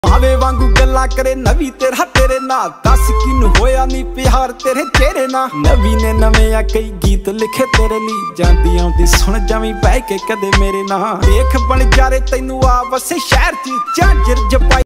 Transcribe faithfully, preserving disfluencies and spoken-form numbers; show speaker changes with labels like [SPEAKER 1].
[SPEAKER 1] भावे वांगू गल्ला करे नवी तेरा तेरे नाल दस किन होया नी प्यार तेरे चेहरे ना। नवी ने नवे आ कई गीत लिखे तेरे ली जांदी आउंदी सुन जावी बह के कदे मेरे ना। देख बन जा रे तैनू आ वसे शहर च झांजर जपाई